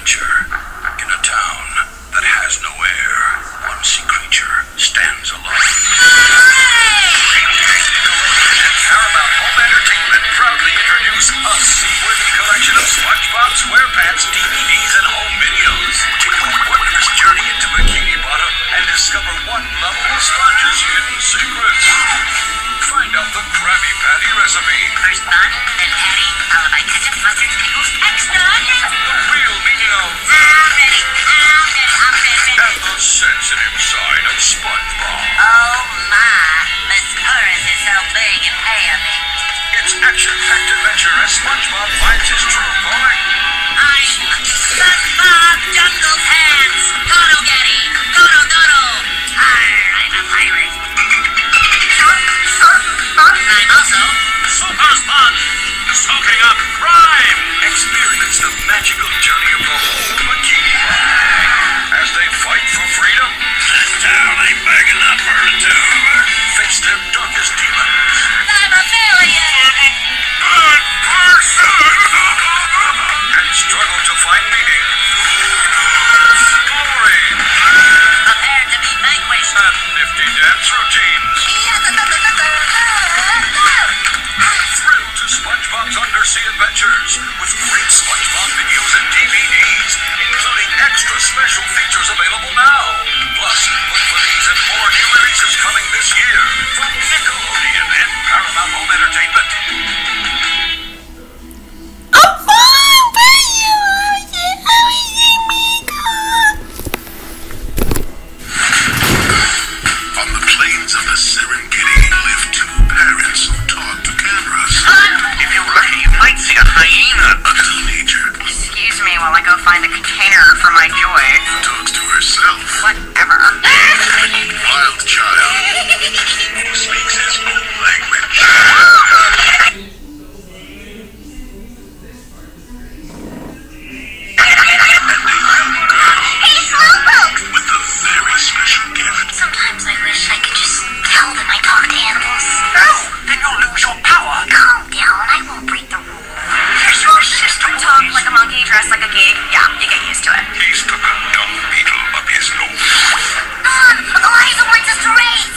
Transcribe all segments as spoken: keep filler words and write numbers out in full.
adventure in a town that has no air. One sea creature stands alone. And Paramount Home Entertainment proudly introduce a seaworthy collection of SpongeBob SquarePants D V Ds and home videos. Take a wondrous journey into Bikini Bottom and discover one lovable sponge's hidden secrets. Find out the Krabby Patty recipe. First bun, then patty, followed by ketchup, mustard, pickles, extra onions. The real meaning of I'm ready, I'm ready, I'm ready. and the sensitive side of SpongeBob. Oh my, Miss Horace is so big and heavy. It's action-packed adventure as SpongeBob finds his true calling. I'm SpongeBob Jungle Pants. Dodo Getty, Dodo Dodo. Arr, I'm a pirate. I'm also Super Sponge, soaking up crime. Experience the magical journey of the whole Bikini Bottom as they fight for freedom. This town ain't big enough for the two of us. Face their darkest demons. I'm a failure. Good person. And struggle to find meaning, glory, Prepare to be vanquished. and nifty dance routines. Thrill to SpongeBob's undersea adventures with great SpongeBob videos and D V Ds, including extra special features available now. Plus, look for these and more new releases coming this year from Nickelodeon and Paramount Home Entertainment. On the plains of the Serengeti live two parents who talk to cameras. If you're lucky, you might see a hyena. A teenager Excuse me while I go find a container for my joy. talks to herself. Whatever. Wild child who speaks his own language. And a young girl Hey, Slowpokes! with a very special gift. Sometimes I wish I could just tell them I talk to animals. No, then you'll lose your power. Calm down, I won't break the rules. He's your sister. Talk like a monkey, dress like a geek. Yeah, you get used to it. He stuck a dung beetle up his nose. Ah, Eliza wants us to race.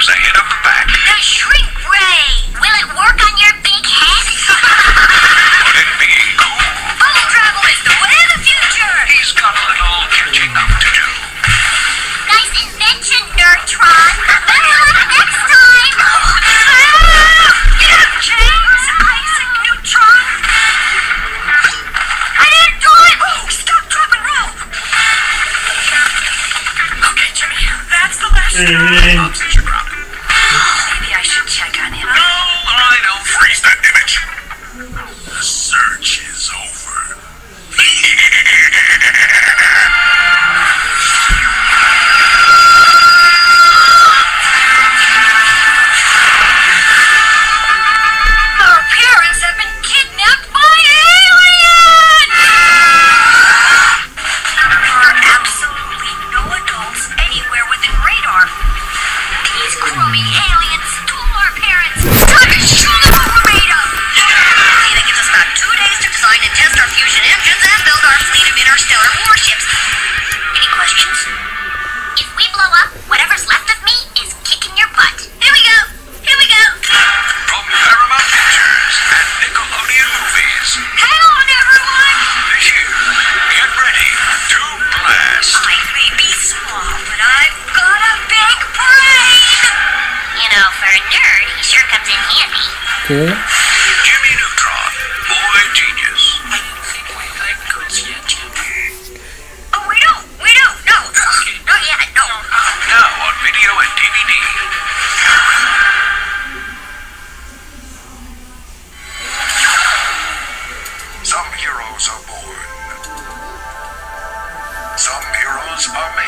There's a hit of the back. The shrink ray! Will it work on your big head? Would it be cool? Bubble travel is the way of the future! He's got a little catching up to do. Nice invention, Nerdtron! Better luck next time! Ah! Get up, James! Isaac Neutron! I didn't do it! Oh, stop, drop, and roll! Okay, Jimmy, that's the last straw. Since you're grounded. Maybe I should check on him. No, I don't. Freeze that image. The search is over. Our parents have been kidnapped by aliens! There are absolutely no adults anywhere within radar. These grooming aliens stole our parents. Time to show them what we're made of! Data gives us about two days to design and test our fusion engines and build our fleet of interstellar warships. Any questions? If we blow up, whatever's left of me is kicking your butt. Here we go! Here we go! From Paramount Pictures and Nickelodeon Movies. Hang on, everyone! This year, get ready to blast. I may be small, but I've got a big brain! You know, for a nerd, he sure comes in handy. Okay. Jimmy Neutron, boy genius. Oh, we don't! We don't! No! Not yet, no! Now on video and D V D. Some heroes are born. Some heroes are made.